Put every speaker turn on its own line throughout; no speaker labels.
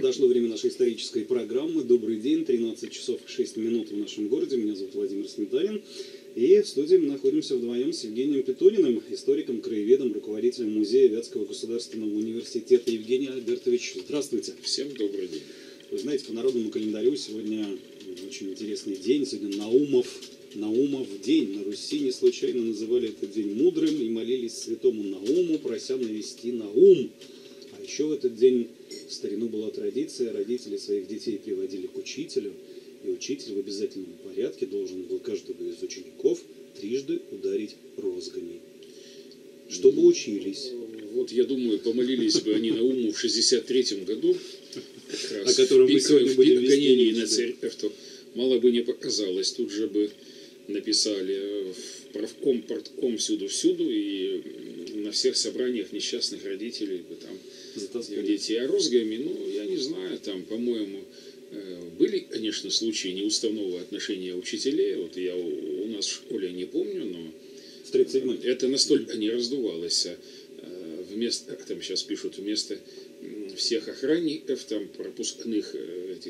Подошло время нашей исторической программы. Добрый день, 13 часов 6 минут в нашем городе. Меня зовут Владимир Сметанин. И в студии мы находимся вдвоем с Евгением Петуниным, историком, краеведом, руководителем музея Вятского государственного университета. Евгений Альбертович, здравствуйте.
Всем добрый день.
Вы знаете, по народному календарю сегодня очень интересный день. Сегодня Наумов день. На Руси не случайно называли этот день мудрым и молились святому Науму, прося навести на ум. А еще в этот день в старину была традиция, родители своих детей приводили к учителю, и учитель в обязательном порядке должен был каждого из учеников трижды ударить розгами, чтобы учились.
Вот я думаю, помолились бы они Науму в 63-м году,
о котором мы сегодня будем
гонении на церковь, то мало бы не показалось, тут же бы написали в правком, портком, всюду, и на всех собраниях несчастных родителей бы там детей. А розгами, я не знаю, там, по-моему, были, конечно, случаи неуставного отношения учителей. Вот я у нас в школе не помню, но это настолько не раздувалось. Вместо, как там сейчас пишут, вместо всех охранников, там, пропускных этих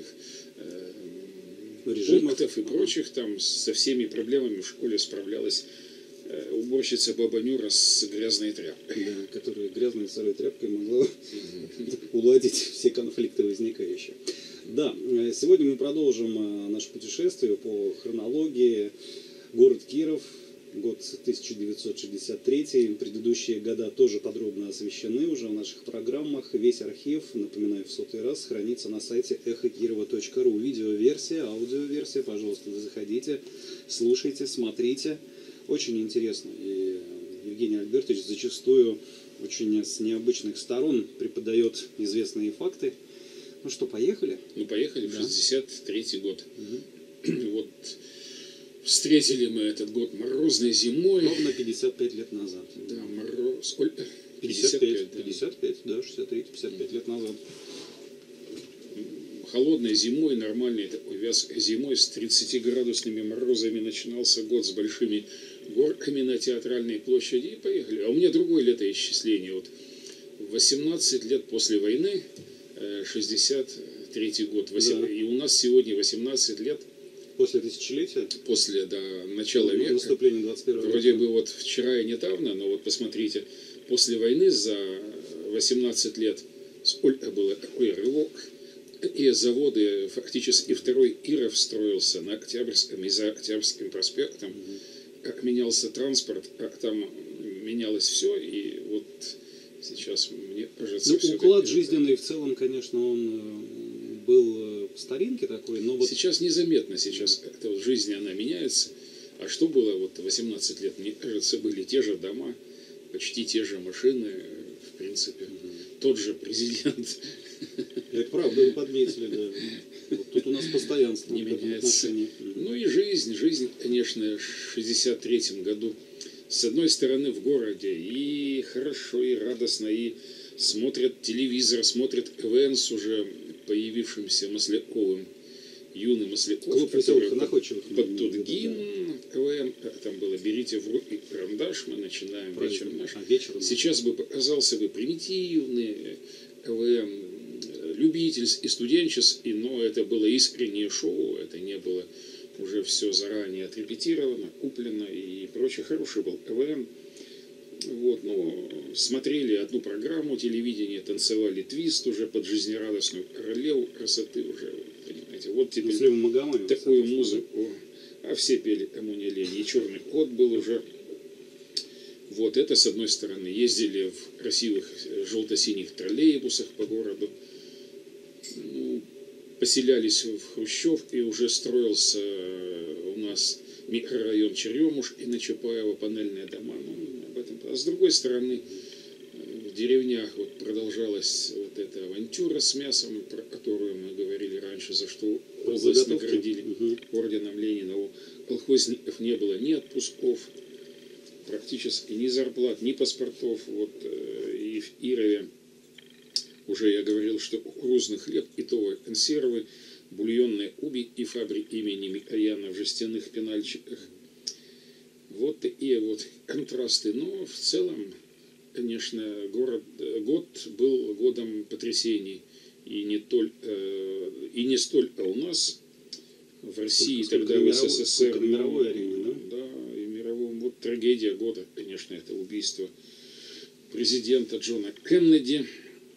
пунктов и прочих, там со всеми проблемами в школе справлялась уборщица баба Нюра с грязной тряпкой.
Да, которая грязной сырой тряпкой могла уладить все конфликты возникающие. Да, сегодня мы продолжим наше путешествие по хронологии. Город Киров, год 1963. Предыдущие года тоже подробно освещены уже в наших программах. Весь архив, напоминаю в 100-й раз, хранится на сайте эхокирова.ру. Видеоверсия, аудиоверсия, пожалуйста, заходите, слушайте, смотрите. Очень интересно. И Евгений Альбертович зачастую очень с необычных сторон преподает известные факты. Ну что, поехали?
Поехали,
да.
В 63-й год. Вот встретили мы этот год морозной зимой.
Ровно 55 лет назад.
Да, мороз... Сколько?
55, да, 63-55 лет назад.
Холодной зимой, нормальной такой вязкой зимой с 30-градусными морозами начинался год, с большими горками на Театральной площади, и поехали. А у меня другое летоисчисление. Вот 18 лет после войны, 63-й год, да. И у нас сегодня 18 лет.
После тысячелетия?
После, начала века.
Наступления 21 века.
Вроде бы вот вчера и недавно, но вот посмотрите, после войны за 18 лет сколько было такой рывок, и заводы, фактически второй Иров строился на Октябрьском и за Октябрьским проспектом, как менялся транспорт, как там менялось все, и вот сейчас, мне кажется...
уклад жизненный в целом, конечно, он был по старинке такой, но вот...
Сейчас незаметно, сейчас как-то вот жизнь, она меняется. А что было вот 18 лет? Мне кажется, были те же дома, почти те же машины, в принципе, тот же президент.
Это правда, вы подметили, да. Вот тут у нас постоянство
не меняется. И жизнь, конечно, в 63-м году. С одной стороны, в городе и хорошо, и радостно, и смотрят телевизор, смотрят КВН с уже появившимся Масляковым, юный Масляков, который под тот гимн КВН, там было «Берите в руки карандаш, мы начинаем вечер наш». Сейчас бы показался бы примитивный КВН, любительский, студенческий, но это было искреннее шоу, это не было уже все заранее отрепетировано, куплено и прочее. Хороший был КВН. Вот, смотрели одну программу телевидения, танцевали твист уже под жизнерадостную королеву красоты уже, понимаете. Вот теперь такую музыку. А все пели «Кому не лень». И «Черный кот» был уже. Вот это с одной стороны. Ездили в красивых желто-синих троллейбусах по городу. Поселялись в Хрущевке, уже строился у нас микрорайон Черемушки на Чапаева, панельные дома. Об этом. А с другой стороны, в деревнях вот продолжалась вот эта авантюра с мясом, про которую мы говорили раньше, за что область наградили орденом Ленина. У колхозников не было ни отпусков, практически ни зарплат, ни паспортов. Вот, и в Ирове уже я говорил, что кукурузный хлеб, итовые консервы, бульонные уби и фабрики имени Микояна в жестяных пенальчиках. Вот такие вот контрасты. Но в целом, конечно, год был годом потрясений и не столь, а у нас в России, тогда в СССР,
на мировой арене, да?
Да, и мировом. Вот трагедия года, конечно, это убийство президента Джона Кеннеди.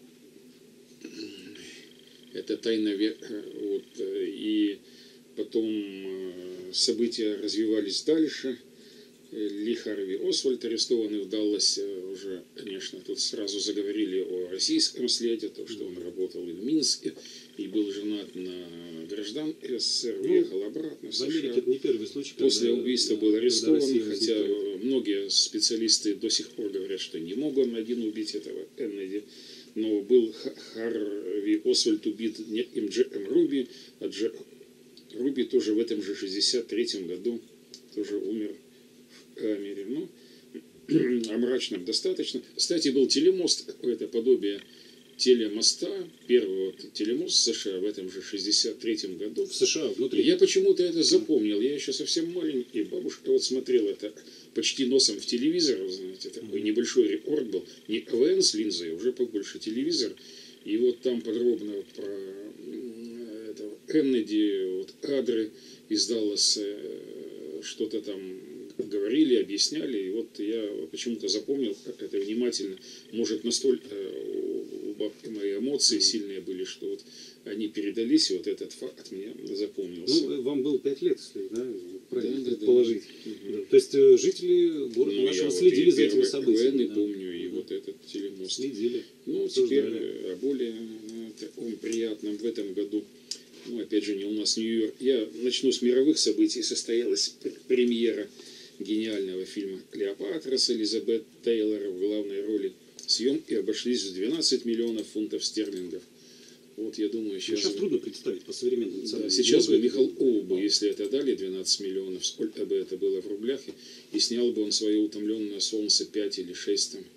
Это тайна века. Вот, и потом события развивались дальше. Ли Харви Освальд, арестованный в Далласе, уже, конечно, тут сразу заговорили о российском следе, то, что он работал и в Минске, и был женат на гражданке СССР, уехал обратно в США.
В Америке это не первый случай.
После убийства был арестован, хотя
возникает.
Многие специалисты до сих пор говорят, что не мог он один убить этого Кеннеди. Но был Харви Освальд убит неким Джеком Руби, а Джек Руби тоже в этом же 63-м году тоже умер в камере. Ну, о мрачном достаточно. Кстати, был телемост, какое-то подобие телемоста, первого телемост в США в этом же 63-м году.
В США, внутри.
Я почему-то это запомнил. Я еще совсем маленький. Бабушка вот смотрела это почти носом в телевизор, знаете, такой небольшой рекорд был. Не КВН с линзой, а уже побольше телевизор. И вот там подробно про этого Кеннеди, вот кадры из Далласа, что-то там говорили, объясняли. И вот я почему-то запомнил, как это внимательно. Может, настолько у бабки мои эмоции сильные были, что вот они передались, и вот этот факт мне запомнился.
Ну, вам было 5 лет, если, да, правильно
Да,
предположить.
да.
Да. То есть жители города нашего следили за этими событиями.
Да. Помню, и вот этот телемост.
Следили.
Ну, теперь о более таком приятном в этом году. Ну, опять же, не у нас Нью-Йорк. Я начну с мировых событий. Состоялась премьера гениального фильма «Клеопатра» с Элизабет Тейлор в главной роли. Съемки обошлись в 12 миллионов фунтов стерлингов. Вот я думаю,
сейчас трудно представить по современным ценам.
Да, сейчас бы Михалкову бы, если это дали 12 миллионов, сколько бы это было в рублях, и снял бы он свое утомленное солнце 5 или 6 там.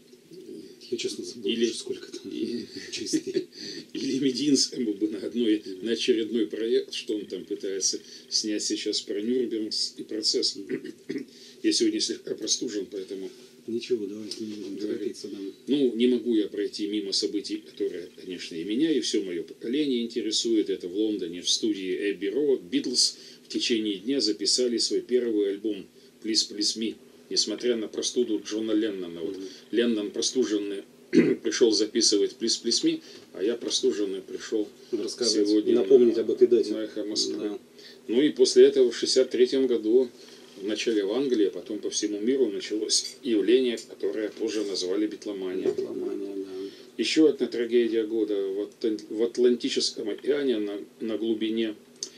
Я честно забыл, сколько там частей.
Или Мединскому бы на очередной проект, что он там пытается снять сейчас про Нюрнбергский процесс. Я сегодня слегка простужен, поэтому...
Ничего, давайте не будем торопиться. Да.
Ну, не могу я пройти мимо событий, которые, конечно, и меня, и все мое поколение интересует. Это в Лондоне, в студии Эбби Роуд, Битлз в течение дня записали свой первый альбом «Please, Please Me». Несмотря на простуду Джона Леннона. Вот Леннон простуженный пришел записывать «Please, Please Me», а я простуженный пришел сегодня
напомнить об этой дате.
На «Эхо Москвы».
Да.
Ну и после этого в 1963 году вначале в Англии, а потом по всему миру началось явление, которое позже назвали битломания. Еще одна трагедия года. В Атлантическом океане на глубине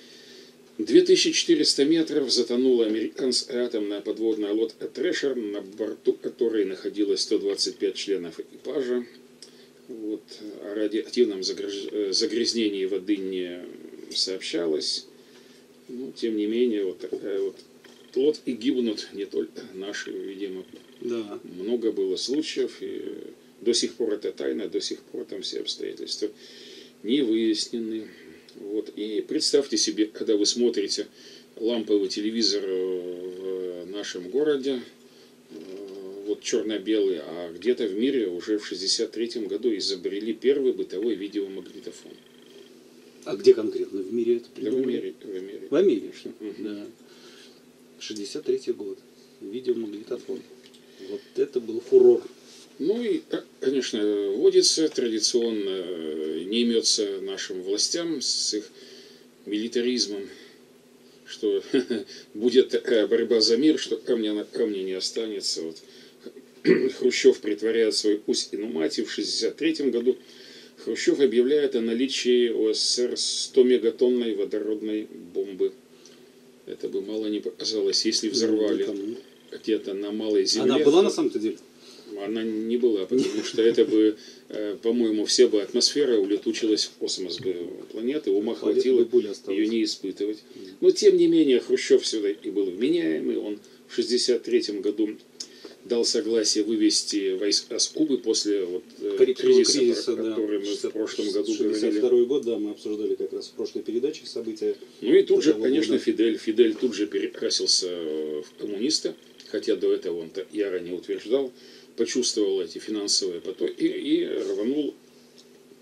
2400 метров затонула американская атомная подводная лодка «Трэшер», на борту которой находилось 125 членов экипажа. Вот. О радиоактивном загрязнении воды не сообщалось. Но, тем не менее, вот такая вот лодки гибнут, не только наши, видимо.
Да.
Много было случаев, и до сих пор это тайна, до сих пор там все обстоятельства не выяснены. Вот. И представьте себе, когда вы смотрите ламповый телевизор в нашем городе, вот черно-белый, а где-то в мире уже в 1963 году изобрели первый бытовой видеомагнитофон.
А где конкретно? В мире это придумали?
Да, в Америке.
В Америке?
Конечно.
Да. 63-й год. Видеомагнитофон. Вот это был фурор.
Ну и, конечно, вводится традиционно, не имется нашим властям с их милитаризмом, что будет такая борьба за мир, что камня на камне не останется. Вот. Хрущев притворяет свою Кузькину мать, и в 1963 году Хрущев объявляет о наличии у СССР 100-мегатонной водородной бомбы. Это бы мало не показалось, если взорвали где-то на Малой Земле.
Она была на самом-то деле?
Она не была, потому что это бы, по-моему, вся бы атмосфера улетучилась в космос бы планеты, ума хватило ее не испытывать. Но, тем не менее, Хрущев всегда и был вменяемый. Он в 1963 году дал согласие вывести войска с Кубы после вот, кризиса, о котором мы в прошлом году говорили.
62-й год, да, мы обсуждали как раз в прошлой передаче события.
Ну и тут же, конечно, Фидель тут же перекрасился в коммуниста, хотя до этого он так яро не утверждал, почувствовал эти финансовые потоки и рванул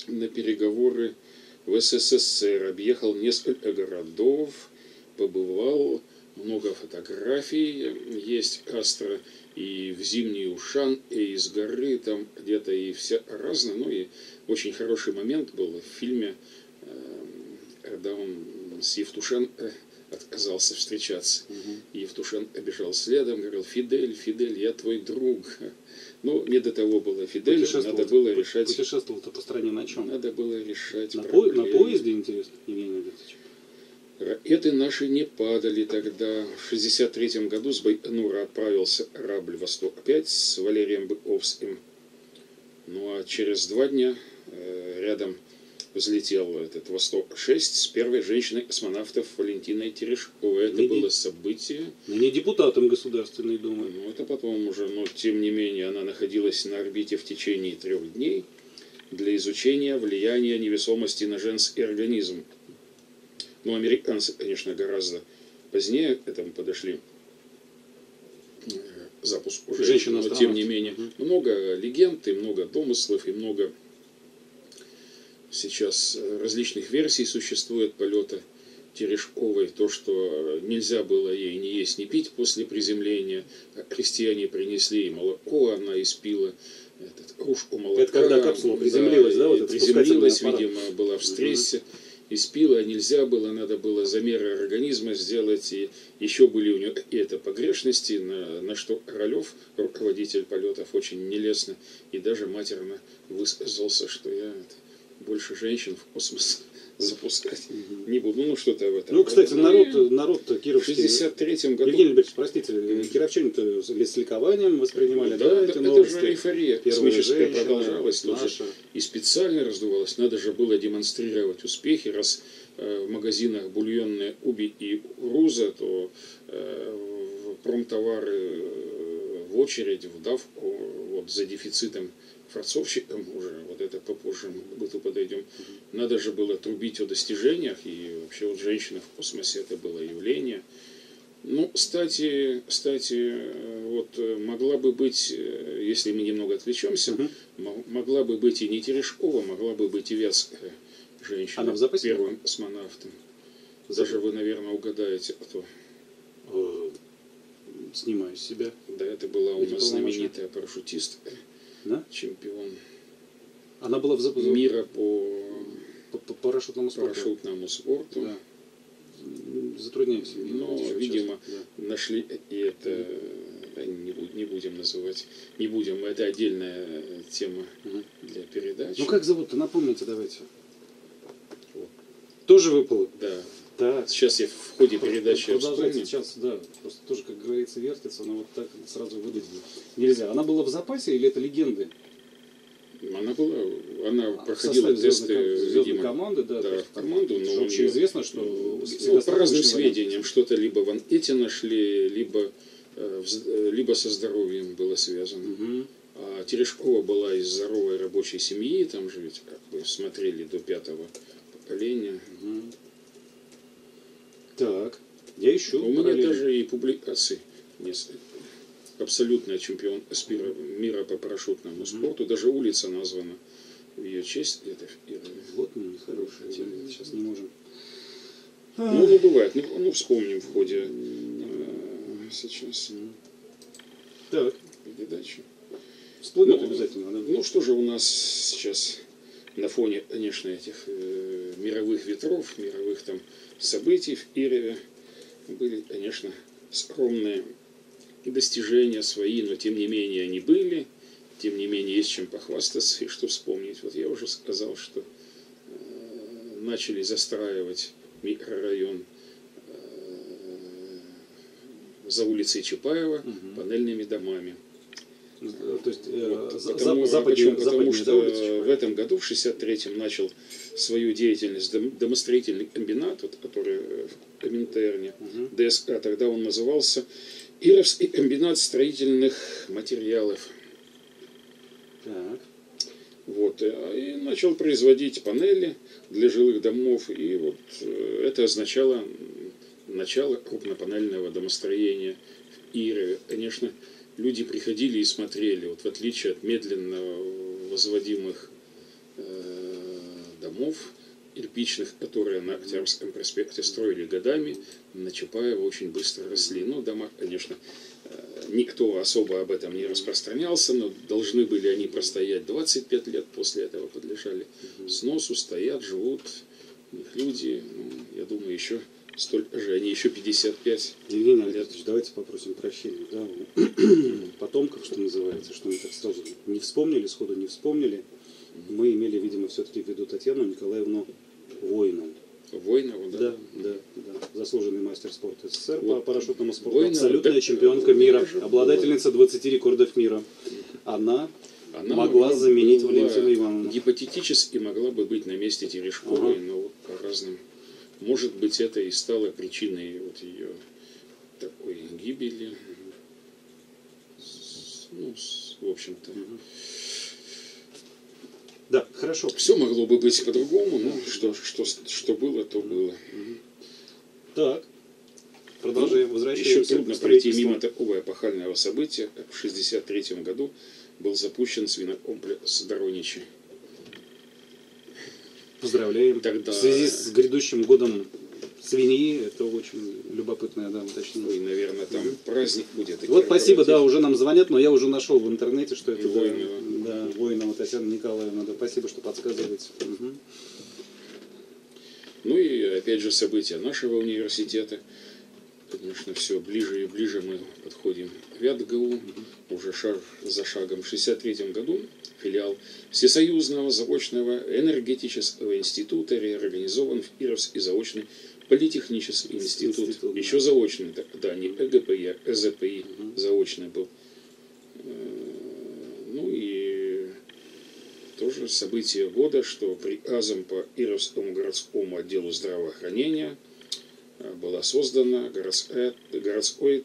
на переговоры в СССР, объехал несколько городов, побывал, много фотографий есть Астра и в Зимний Ушан, и из горы там где-то, и все разное. Ну и очень хороший момент был в фильме, когда он с Евтушен отказался встречаться. Евтушен обежал следом, говорил: Фидель, Фидель, я твой друг. Ну, не до того было Фидель, надо было решать...
Путешествовал-то по стране на чем?
Надо было решать
на поезде, интересно, Евгений Альбертович?
Ракеты наши не падали тогда. В 1963 году с Байконура отправился Рабль «Восток-5» с Валерием Быковским. Ну а через 2 дня рядом взлетел этот «Восток-6» с первой женщиной-космонавтов Валентиной Терешковой. Это было событие.
Не депутатом Государственной Думы.
Ну, это потом уже, но тем не менее она находилась на орбите в течение 3 дней для изучения влияния невесомости на женский организм. Ну, американцы, конечно, гораздо позднее к этому подошли. Запуск уже. Но тем не менее, много легенд, и много домыслов, и много сейчас различных версий существует полета Терешковой. То, что нельзя было ей ни есть, ни пить после приземления. Крестьяне принесли ей молоко, она испила кружку молока.
Это когда капсула приземлилась, да? Вот
приземлилась, видимо, была в стрессе. Испила, нельзя было, надо было замеры организма сделать, и еще были у нее какие-то погрешности, на что Королев, руководитель полетов, очень нелестно и даже матерно высказался, что я больше женщин в космос запускать не буду. Ну, что-то в этом.
Ну, кстати, народ-то кировский...
В 1963 году...
Евгений Альбертович, простите, кировчане-то с ликованием воспринимали, да, эти новости?
Это же эйфория космическая продолжалась, и специально раздувалась. Надо же было демонстрировать успехи, раз в магазинах бульонные Уби и Руза, то промтовары в очередь, в давку, вот за дефицитом форцовщикам, уже вот это попозже к быту подойдем, надо же было трубить о достижениях, и вообще вот женщина в космосе это было явление. Ну, кстати, вот могла бы быть, если мы немного отвлечемся, могла бы быть и не Терешкова, могла бы быть и Вятская женщина.
Она в запасе?
Первым космонавтом. Даже вы, наверное, угадаете, кто.
Снимаю с себя.
Да, это была у нас знаменитая парашютистка, да? Чемпион.
Она была в
мира по
парашютному
спорту.
Да. Затрудняюсь.
Но, видимо, нашли, и это не будем называть, не будем, это отдельная тема для передачи.
Ну как зовут-то, напомните, давайте. Тоже выпало?
Да.
Так.
Сейчас я в ходе передачи
продолжайте сейчас, да, просто тоже, как говорится, вертится, но вот так сразу выдать нельзя. Она была в запасе или это легенды?
Она проходила тесты,
звездной команды, да,
в команду, но
вообще известно, что
по разным сведениям, что-то либо в анкете нашли, либо со здоровьем было связано. А Терешкова была из здоровой рабочей семьи, там же ведь как бы смотрели до 5-го поколения.
Так, я ищу.
У меня даже и публикации несколько. Абсолютный чемпион мира по парашютному спорту. Даже улица названа в ее честь. Это
вот нехорошая тема. Сейчас не можем.
Ну, бывает. Ну, вспомним в ходе сейчас.
Так.
Передачи.
Всплывет обязательно. Да?
Ну, что же у нас сейчас на фоне, конечно, этих мировых ветров, мировых там событий в Кирове были, конечно, скромные достижения свои, но тем не менее они были, тем не менее есть чем похвастаться и что вспомнить. Вот я уже сказал, что начали застраивать микрорайон за улицей Чапаева панельными домами.
То есть
потому что в этом году, в 1963-м, начал свою деятельность домостроительный комбинат, который в Коминтерне, ДСК, тогда он назывался Кировский комбинат строительных материалов.
Так.
Вот, и начал производить панели для жилых домов, и вот это означало начало крупнопанельного домостроения в Кирове. Конечно, люди приходили и смотрели, вот в отличие от медленно возводимых домов кирпичных, которые на Октябрьском проспекте строили годами, на Чапаева очень быстро росли. Ну, дома, конечно, никто особо об этом не распространялся, но должны были они простоять 25 лет, после этого подлежали сносу, стоят, живут, у них люди, ну, я думаю, еще столько же, они еще 55
Евгений
лет.
Альбертович, давайте попросим прощения. Да? Потомков, что называется, что мы так сразу не вспомнили, сходу не вспомнили. Мы имели, видимо, все-таки в виду Татьяну Николаевну Войнову.
Войнову, да?
Да. Заслуженный мастер спорта СССР по
Вот.
парашютному спорту,
Войнова,
абсолютная
да,
чемпионка мира,
даже
обладательница 20 рекордов мира. Она могла
бы
заменить
была
Валентину Ивановну.
гипотетически могла бы быть на месте Терешковой,
Ага.
но вот по разным. Может быть, это и стало причиной вот ее такой гибели. В общем-то.
Да, хорошо.
Все могло бы быть по-другому, но что было, то было.
Так. Продолжаем.
Еще
Возвращаемся
трудно
к
пройти
строительству.
мимо такого эпохального события. В 1963 году был запущен свинокомплекс Дороничи.
Поздравляем.
Тогда-
В связи с грядущим годом свиньи, это очень любопытное, да, уточнение.
И, наверное, там праздник будет. и
Вот спасибо, да,
корпоратив.
уже нам звонят, но я уже нашел в интернете, что это
Войнова.
да, Войнова Татьяна Николаевна. Да, спасибо, что подсказываете. Мгм.
Ну и опять же события нашего университета. Конечно, все ближе и ближе мы подходим к ВятГУ. Уже шаг за шагом. В 1963 году филиал Всесоюзного заочного энергетического института реорганизован в Кировский заочный политехнический институт.
Институт, да.
Еще заочный, да, не ЭГПИ, а ЭЗПИ заочный был. Ну и тоже событие года, что приказом по Кировскому городскому отделу здравоохранения была создана городской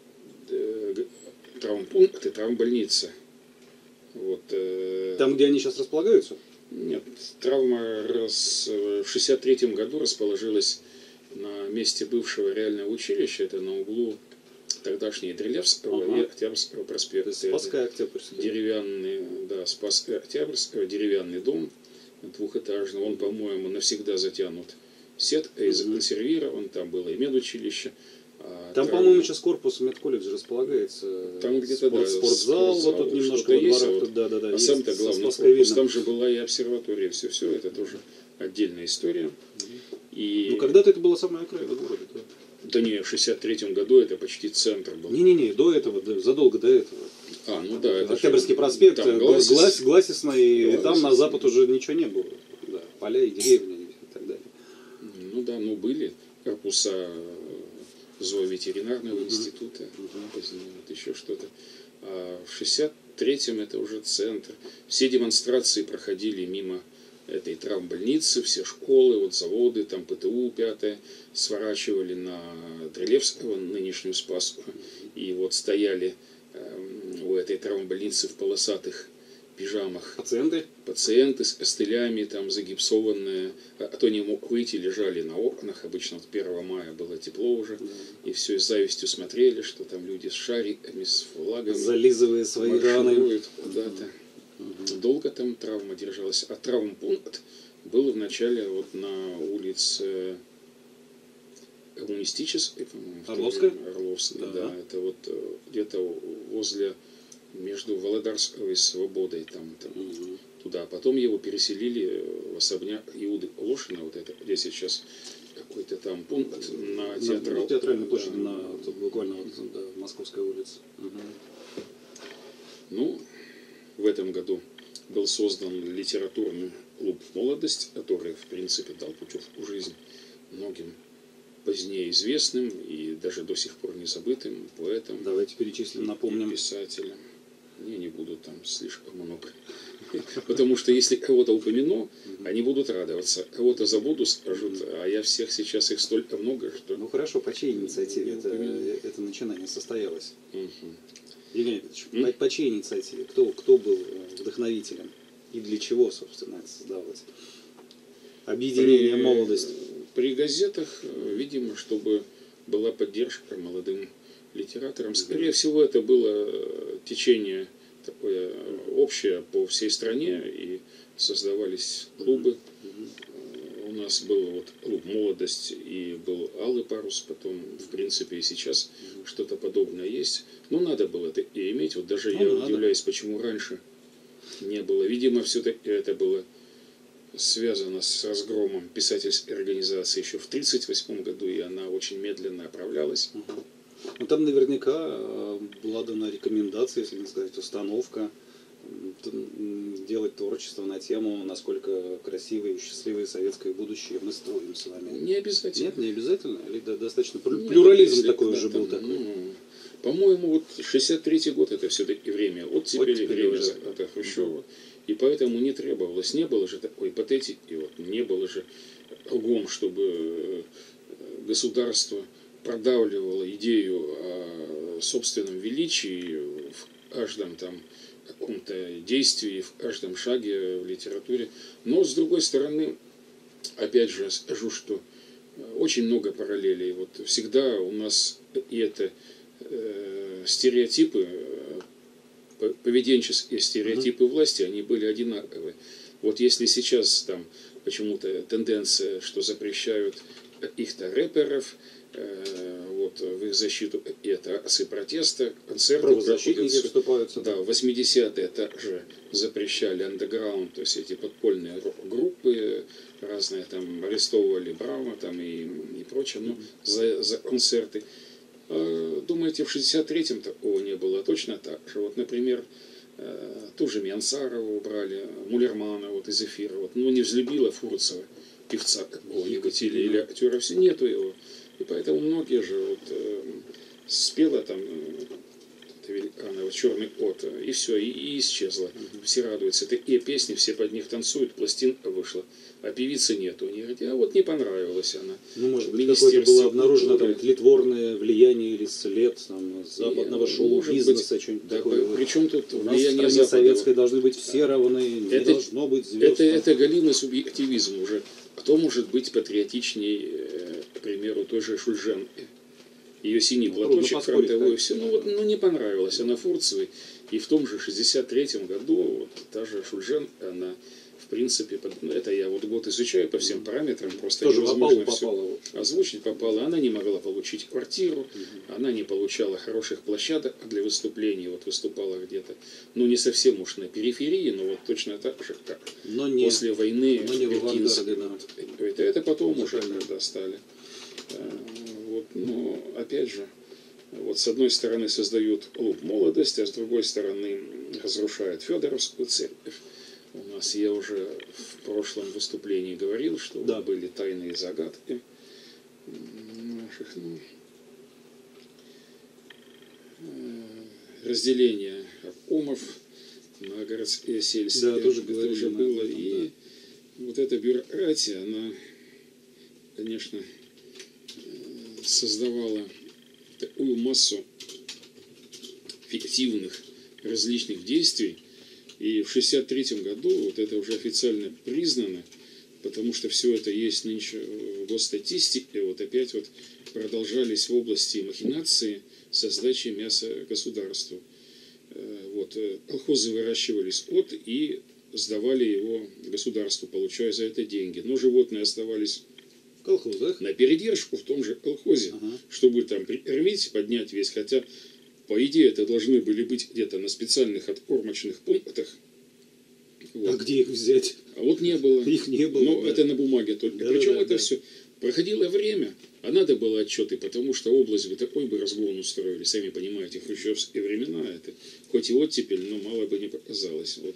травмпункт и травмбольница. Вот,
Там, где они сейчас располагаются?
нет, травма в 1963 году расположилась на месте бывшего реального училища, это на углу тогдашней Дрилевского
Ага.
и Октябрьского проспекта.
То есть Спасская, Октябрьская.
Деревянный, да, Спасская Октябрьского, деревянный дом двухэтажный, он, по-моему, навсегда затянут сеткой, законсервирован, там было и медучилище.
Там, по-моему, сейчас корпус медколледжа располагается.
Там где-то, да,
спортзал, вот тут немножко
что-то
во
есть,
дворах,
вот.
тут, да,
А
есть,
сам-то
со
главный
Спасской
корпус,
видно.
там же была и обсерватория, все это тоже отдельная история. И...
Ну, когда-то это была самая окраина города, да.
Да не, в 1963 году это почти центр был.
Не-не-не, до этого, задолго до этого.
Ну да, это
Октябрьский
же-
проспект,
там Гласис-
Гласисный, и
Гласис.
там на запад уже ничего не было. Да, поля и деревни и так далее.
Ну да, были корпуса зооветеринарного института, позднее вот еще что-то. А в 1963-м это уже центр. Все демонстрации проходили мимо этой травмбольницы, все школы, вот заводы, там ПТУ 5 сворачивали на Дрилевского, нынешнюю Спасскую, и вот стояли у этой травмбольницы в полосатых пижамах
Пациенты?
пациенты с костылями, там загипсованные, а кто не мог выйти, лежали на окнах, обычно вот 1 мая было тепло уже, и все с завистью смотрели, что там люди с шариками, с флагами
Зализывая свои раны.
маршируют куда-то. Долго там травма держалась, а травмпункт был вначале вот на улице Коммунистической, по-моему.
Орловская?
Орловская,
Ага.
да, это вот где-то возле, между Володарской и Свободой, там туда. Потом его переселили в особняк Иуды Лошина, вот это, где сейчас какой-то там пункт на театрал.
Театральной площади,
Да.
тут буквально вот, да, Московская улица.
Ну, в этом году был создан литературный клуб «Молодость», который, в принципе, дал путевку в жизнь многим позднее известным и даже до сих пор не забытым поэтам
Давайте перечислим,
и
напомним.
писателям. Я не буду там слишком много. Потому что если кого-то упомяну, они будут радоваться. Кого-то забуду, скажут, а я всех сейчас, их столько много, что...
Ну хорошо, по чьей инициативе
Не упомянул.
это начинание состоялось?
Мгм.
Евгений Ильич, по чьей инициативе? Кто был вдохновителем? И для чего, собственно, это создавалось? Объединение «Молодость».
При газетах, видимо, чтобы была поддержка молодым литераторам. Скорее всего, это было течение такое общее по всей стране, и создавались клубы нас был вот клуб «Молодость» и был «Алый парус», потом, в принципе, и сейчас что-то подобное есть. Но надо было это и иметь. Вот даже я удивляюсь, почему раньше не было. Видимо, все-таки это было связано с разгромом писательской организации еще в 1938 году, и она очень медленно оправлялась.
Ну, там наверняка была дана рекомендация, если не сказать установка, делать творчество на тему, насколько красивое и счастливое советское будущее мы строим с вами.
Не обязательно.
Нет, не обязательно? Или достаточно плюрализм такой уже был такой?
По-моему, вот 63-й год это все-таки время оттепели, время захвата Хрущева. И поэтому не требовалось, не было же такой патетики, вот, не было же кругом, чтобы государство продавливало идею о собственном величии в каждом там каком-то действии, в каждом шаге в литературе. Но, с другой стороны, опять же скажу, что очень много параллелей. Вот всегда у нас и это стереотипы, поведенческие стереотипы власти, они были одинаковые. Вот если сейчас там почему-то тенденция, что запрещают каких-то рэперов, вот в их защиту это акции протеста, концерты
правозащитники вступаются.
Да, в 80-е также запрещали андеграунд, то есть эти подпольные группы разные, там арестовывали Брауна там и прочее, но за концерты. Думаете, в 63-м такого не было? Точно так же. Вот, например, ту же Миансарова убрали, Мулермана вот из эфира. Вот, ну, не взлюбила Фурцева, певца какого-нибудь или актера, все, нету его. И поэтому многие же вот, спела там великанова «Черный кот», и все, и исчезла. Все радуются. Такие песни, все под них танцуют, пластинка вышла, а певицы нету. Они говорят, а вот не понравилась она.
Ну, может быть, какое-то было обнаружено там тлетворное влияние или след там, западного шоу-бизнеса, что-нибудь
да,
такое.
Причем тут
у нас в стране советской должны быть все равны, не должно быть звезд.
Это галимый субъективизм уже. Кто может быть патриотичней, к примеру, той же Шульженки? Ее синий платочек фронтовой, все, ну вот, ну не понравилась она Фурцевой. И в том же 63-м году вот, та же Шульженко, она в принципе, это я вот год изучаю по всем параметрам, просто
тоже
невозможно
попала.
Озвучить попала. Она не могла получить квартиру, она не получала хороших площадок для выступлений, вот выступала где-то, ну не совсем уж на периферии, но вот точно так же, как после войны.
Но не в авангарде, да.
Это потом уже когда стали. Вот, но опять же, вот с одной стороны создают клуб «Молодость», а с другой стороны разрушают Федоровскую церковь. У нас я уже в прошлом выступлении говорил, что
да,
были тайные загадки наших, разделение обкомов на городские и сельские.
Да, тоже
было. И вот эта бюрократия, она, конечно, создавала такую массу фиктивных различных действий. И в 1963 году вот это уже официально признано, потому что все это есть нынче в госстатистике, вот опять вот продолжались в области махинации со сдачей мяса государству. Вот, колхозы выращивали скот и сдавали его государству, получая за это деньги. Но животные оставались
в колхозах
на передержку в том же колхозе, чтобы там прикормить, поднять вес. Хотя, по идее, это должны были быть где-то на специальных откормочных пунктах. Вот.
А где их взять?
А вот не было.
Их не было.
Но это на бумаге только. Причем это все проходило время, а надо было отчеты, потому что область бы такой бы разгон устроили. Сами понимаете, хрущевские времена, это хоть и оттепель, но мало бы не показалось. Вот.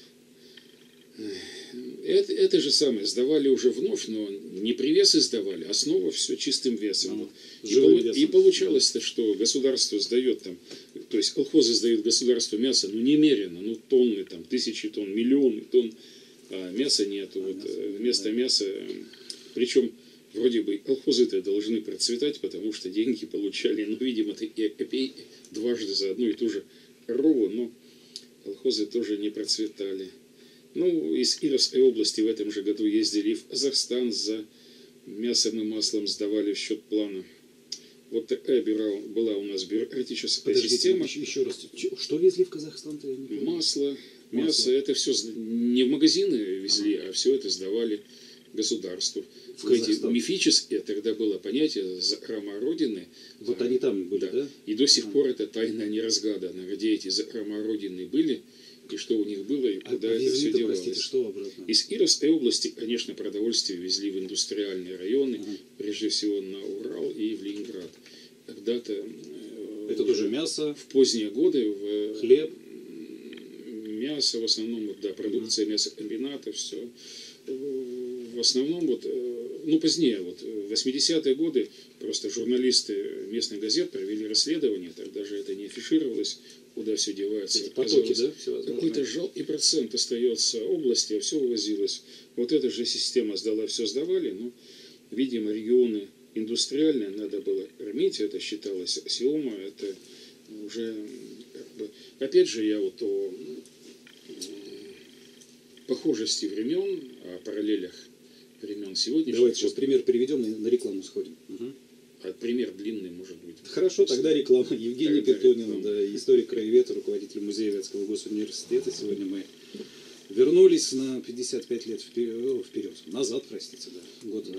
Это же самое, сдавали уже вновь, но не привесы сдавали, а снова все чистым весом. И получалось-то, что государство сдает там, то есть колхозы сдают государству мясо, ну немерено, ну тонны, там, тысячи тонн, миллионы тонн, а мяса нету. Вот, вместо мяса, причем вроде бы колхозы-то должны процветать, потому что деньги получали, ну, видимо, такие копейки дважды за одну и ту же корову, но колхозы тоже не процветали. Ну, из Кировской области в этом же году ездили в Казахстан за мясом и маслом, сдавали в счет плана. Вот такая была у нас бюрократическая система.
Еще раз, что везли в Казахстан-то?
Масло, мясо, это все не в магазины везли, а все это сдавали государству.
Эти
мифические тогда было понятие за храма Родины.
Вот они там были, да?
И до сих пор эта тайна не разгадана, где эти за храма Родины были, и что у них было, и куда это все девалось.
Простите, что обратно?
Из Кировской области, конечно, продовольствие везли в индустриальные районы, прежде всего на Урал и в Ленинград. Когда-то
это тоже мясо,
в поздние годы
хлеб,
мясо в основном, вот, да, продукция мясокомбината, все. В основном, вот, ну, позднее, вот, в 80-е годы просто журналисты местных газет провели расследование, тогда же это не афишировалось, куда все девается.
Эти потоки, да?
Какой-то жалкий процент остается области, а все вывозилось. Вот эта же система сдала, все сдавали, но, видимо, регионы индустриальные надо было кормить, это считалось аксиома, это уже, как бы, опять же, я вот о похожести времен, о параллелях времен сегодняшних.
Давайте сейчас пример приведем и на рекламу сходим.
А пример длинный, может быть.
Хорошо, тогда реклама. Евгений Петунин, да, историк краевед, руководитель музея Вятского госуниверситета. Сегодня мы вернулись на 55 лет вперед, назад, простите, да. Год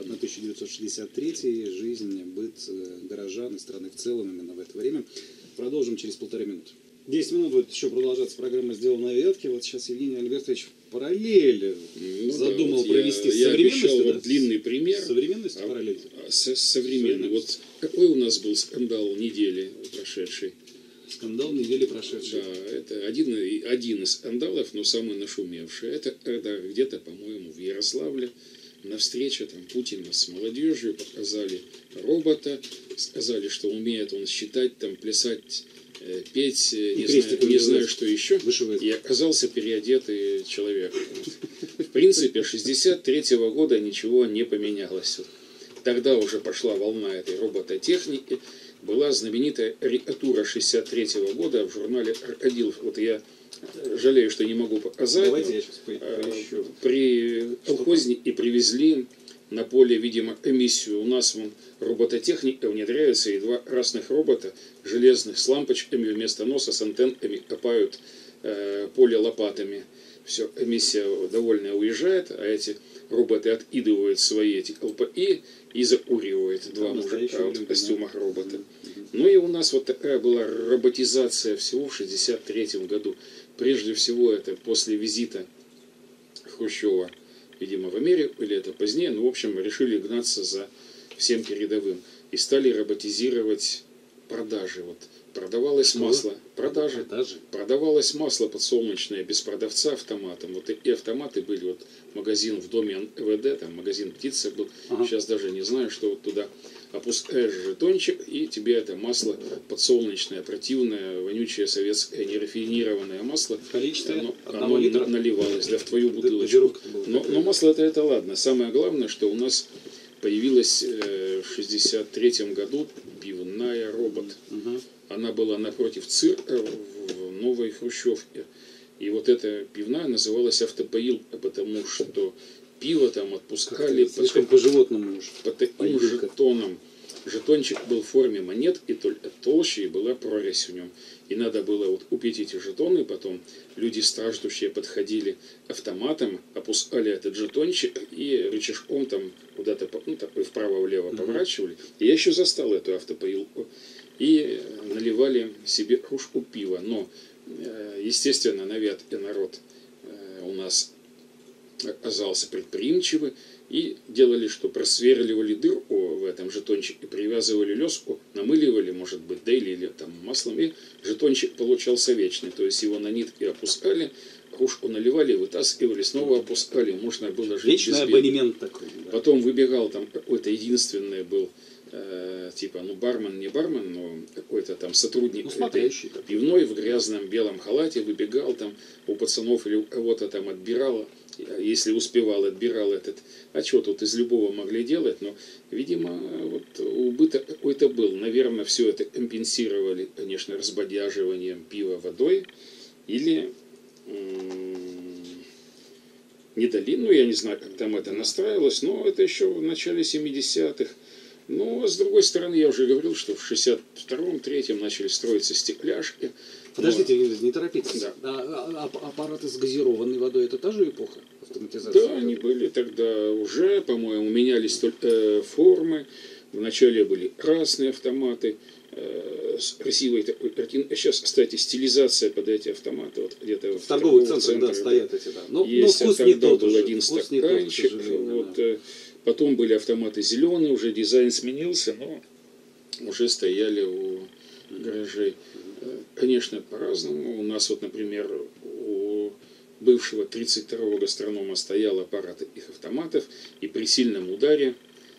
1963, жизнь, быт горожан и страны в целом именно в это время. Продолжим через 1,5 минуты. 10 минут будет еще продолжаться программа «Сделана на Вятке». Вот сейчас Евгений Альбертович параллель задумал провести с современностью.
Я обещал вот длинный пример.
Современность параллель.
Современный. Вот какой у нас был скандал недели прошедшей?
Скандал недели прошедшей.
Да, это один из скандалов, но самый нашумевший. Это когда где-то, по-моему, в Ярославле на встрече там Путина с молодежью показали робота, сказали, что умеет он считать, там, плясать, петь, не знаю, что еще.
Вышивает.
И оказался переодетый человек. В принципе, 63-го года ничего не поменялось. Тогда уже пошла волна этой робототехники. Была знаменитая карикатура 63-го года в журнале «Крокодил». Вот я жалею, что не могу показать.
Давайте я сейчас поищу.
При колхознике привезли на поле, видимо, эмиссию. У нас вон робототехника внедряется, и 2 красных робота железных с лампочками вместо носа, с антеннами копают поле лопатами. Все, эмиссия довольная уезжает, а эти роботы откидывают свои эти колпаки и закуривают 2 мужика в костюмах робота. Ну и у нас вот такая была роботизация всего в 1963 году. Прежде всего это после визита Хрущева, видимо, в Америку, или это позднее, ну, в общем, решили гнаться за всем передовым. И стали роботизировать продажи. Вот продавалось масло. Продажи. Продавалось масло подсолнечное без продавца автоматом. Вот и автоматы были. Вот магазин в доме НВД, там магазин «Птица» был. Сейчас даже не знаю, что вот туда опускаешь жетончик, и тебе это масло подсолнечное, противное, вонючее советское нерафинированное масло.
Количество
оно наливалось, да, в твою бутылочку. Но масло это ладно. Самое главное, что у нас появилась в 1963 году пивная робот. Она была напротив цирка в Новой Хрущевке. И вот эта пивная называлась «Автопоил», потому что пиво там отпускали
слишком по-животному уж.
по таким жетонам. Жетончик был в форме монетки, только толще, и была прорезь в нем. И надо было вот купить эти жетоны, потом люди страждущие подходили автоматом, опускали этот жетончик и рычажком там куда-то, ну, такой вправо-влево поворачивали. И я еще застал эту автопоилку. И наливали себе кружку пива. Но, естественно, на Вятке народ у нас оказался предприимчивый. И делали, что просверливали дырку в этом жетончике, привязывали леску, намыливали, может быть, дейли или там маслом, и жетончик получался вечный. То есть его на нитки опускали, кружку наливали, вытаскивали, снова опускали. Можно было жить
вечный
без
абонемент такой. Да.
Потом выбегал там какой-то единственный был, типа, ну, бармен, не бармен, но какой-то там сотрудник этой пивной в грязном белом халате выбегал там у пацанов или у кого-то там отбирал, если успевал, отбирал этот. А что тут из любого могли делать? Но, видимо, вот убыток какой-то был. Наверное, все это компенсировали, конечно, разбодяживанием пива водой или не дали, ну, я не знаю, как там это настраивалось, но это еще в начале 70-х. Но, с другой стороны, я уже говорил, что в 62-м, 63-м начали строиться стекляшки.
Подождите, не торопитесь.
Да.
Аппараты с газированной водой — это та же эпоха автоматизации?
Да, они были тогда уже, по-моему, менялись только формы. Вначале были красные автоматы с красивой такой картиной. Сейчас, кстати, стилизация под эти автоматы. Вот где-то
в торговых центрах, да, стоят эти, да. Но
вкус
не
тогда
тот
был
уже.
один
Вкус не тот, к
стаканчик.
сожалению,
Вот,
да.
потом были автоматы зеленые, уже дизайн сменился, но уже стояли у гаражей. Конечно, по-разному. У нас вот, например, у бывшего 32-го гастронома стоял аппарат их автоматов, и при сильном ударе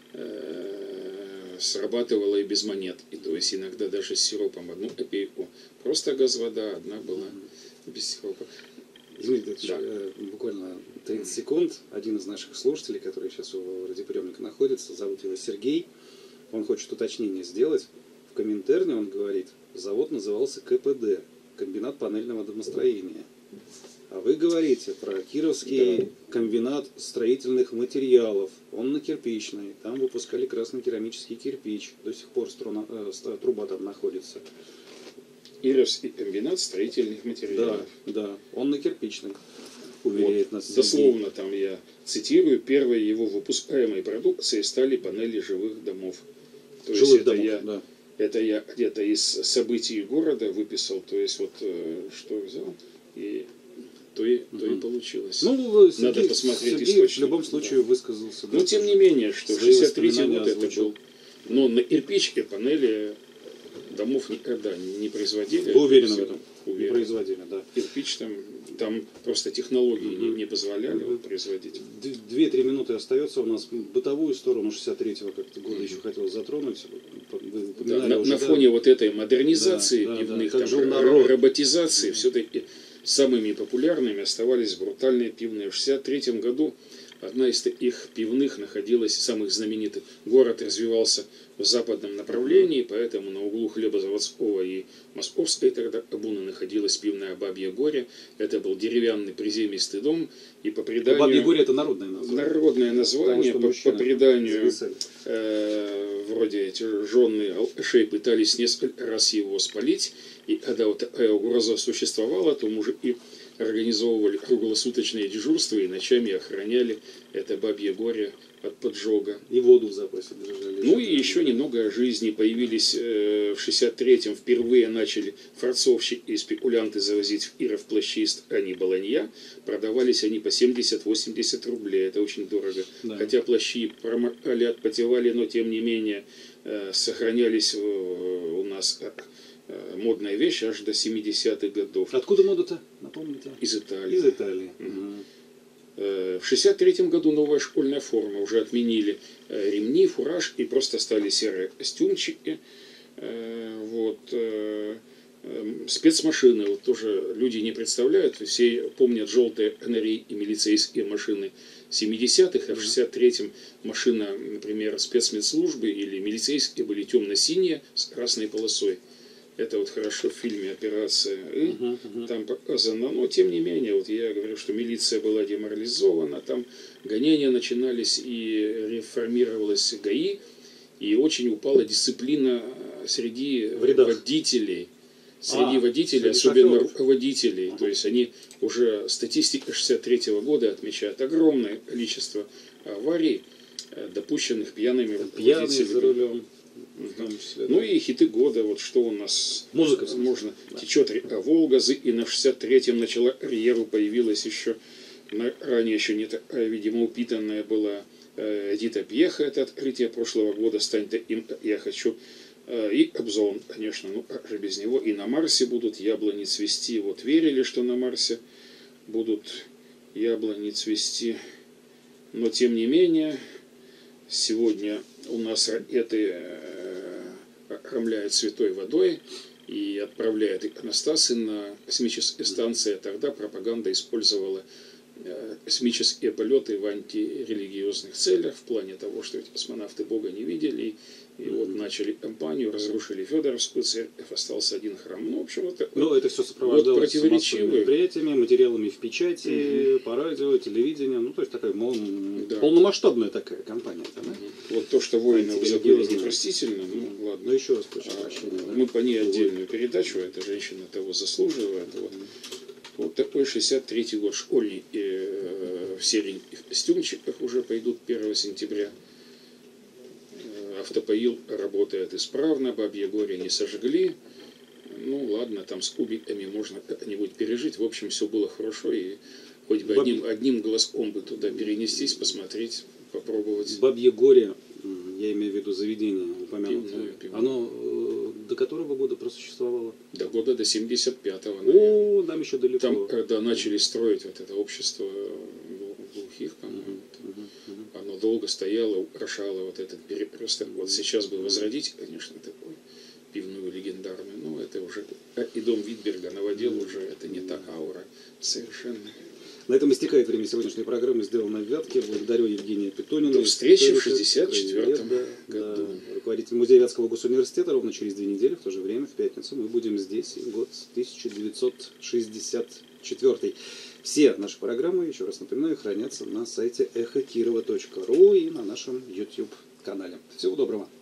срабатывало и без монет. И то есть иногда даже с сиропом 1 копейку. Просто газ-вода, одна была без сиропа.
Дмитрий,
Да.
буквально 30 секунд. Один из наших слушателей, который сейчас у радиоприемника находится, зовут его Сергей. Он хочет уточнение сделать. В Коминтерне он говорит, завод назывался КПД, комбинат панельного домостроения. А вы говорите про Кировский комбинат строительных материалов. Он на Кирпичной. Там выпускали красный керамический кирпич. До сих пор труба там находится.
Кировский комбинат строительных материалов.
Да. Он на Кирпичной. Уверяет
Вот,
нас Сергей.
дословно там я цитирую, первой его выпускаемой продукцией стали панели жилых домов. То есть
Жилых
это
домов, да.
это я где-то из событий города выписал, то есть вот что взял, и то и получилось.
Ну,
Надо посмотреть
Сергей
источник.
в любом случае высказался.
Но тем не менее, что
Свои
63-й
воспоминания
год это
озвучил.
был. Но на кирпичке панели домов никогда не производили.
Вы уверены в этом? Не
Уверен.
производили, да.
Кирпич там просто технологии не позволяли производить.
2-3 минуты остается у нас. Бытовую сторону 63-го как-то года еще хотел затронуть. Вы
Да,
упоминали уже,
на фоне вот этой модернизации
Да,
пивных,
как
там,
жил народ.
роботизации, все-таки самыми популярными оставались брутальные пивные. В 1963 году одна из их пивных находилась, самых знаменитых. Город развивался в западном направлении, поэтому на углу Хлебозаводского и Московской тогда коммуны находилась пивная Бабье Горе. Это был деревянный приземистый дом, и по преданию...
Бабье Горе — это народное название.
Народное название, по преданию,
зависали.
вроде эти жены алкашей пытались несколько раз его спалить, и когда вот такая угроза существовала, то мужики организовывали круглосуточные дежурства и ночами охраняли это Бабье Горе от поджога.
И воду в запасе держали.
Ну и еще немного о жизни. Появились в 63-м, впервые начали форцовщики и спекулянты завозить в Киров плащи из ткани баланья. Продавались они по 70-80 рублей. Это очень дорого.
Да.
Хотя плащи промокали, отпотевали, но тем не менее сохранялись у нас модная вещь аж до 70-х годов.
Откуда мода-то? Напомните.
Из Италии.
Из Италии.
В 1963 году новая школьная форма. Уже отменили ремни, фуражки, просто стали серые костюмчики. Вот. Спецмашины. Вот тоже люди не представляют. Все помнят желтые НРИ и милицейские машины 70-х, а в 63-м машина, например, спецмедслужбы или милицейские были темно-синие с красной полосой. Это вот хорошо в фильме «Операция И», там показано. Но, тем не менее, вот я говорю, что милиция была деморализована, там гонения начинались и реформировалась ГАИ, и очень упала дисциплина среди водителей. Среди водителей, особенно руководителей. То есть они уже, статистика 63-го года отмечает огромное количество аварий, допущенных пьяными
Пьяные
водителями.
за рулем. В том числе,
Ну
да.
и хиты года, вот что у нас
Музыка,
можно. Течет река Волга, и на 63-м начала карьеру, появилась еще, ранее еще не такая, видимо, упитанная была Эдита Пьеха, это открытие прошлого года, «Стань таким, я хочу». И Кобзон, конечно, ну как же без него. И на Марсе будут яблони цвести. Вот верили, что на Марсе будут яблони цвести. Но тем не менее, сегодня у нас ракеты окромляют святой водой и отправляют иконостасы на космические станции. А тогда пропаганда использовала космические полеты в антирелигиозных целях, в плане того, что эти космонавты Бога не видели. И вот начали кампанию, разрушили Федоровскую церковь, остался один храм. Ну, в общем, вот такой.
Ну, это все сопровождалось
противоречивые
мероприятиями, материалами в печати, по радио, телевидению. Ну, то есть такая полномасштабная такая кампания. Да?
Вот то, что воины вызывали непростительно, ну ладно.
Но еще раз прошу прощения. Да?
Мы по ней отдельную передачу, эта женщина того заслуживает. Вот такой 63-й год. Школьники в сереньких костюмчиках уже пойдут 1 сентября. Автопоил работает исправно, Бабье горе не сожгли. Ну ладно, там с кубиками можно как-нибудь пережить. В общем, все было хорошо, и хоть бы одним глазком бы туда перенестись, посмотреть, попробовать.
Бабье горе, я имею в виду заведение упомянутое,
Пивное.
оно до которого года просуществовало?
До года до 75-го, наверное.
О, нам еще далеко.
Там, когда начали строить вот это общество глухих, по-моему, оно долго стояло, украшало вот этот перекресток. Вот сейчас бы возродить, конечно, такую пивную легендарную, но это уже и дом Витберга наводил уже, это не та аура совершенно.
На этом истекает время сегодняшней программы «Сделано в Вятке». Благодарю Евгения Петунина.
До встречи в 64-м году.
Руководитель музея Вятского госуниверситета. Ровно через 2 недели, в то же время, в пятницу, мы будем здесь. Год 1964. Все наши программы, еще раз напоминаю, хранятся на сайте эхокирова.ру и на нашем YouTube-канале. Всего доброго.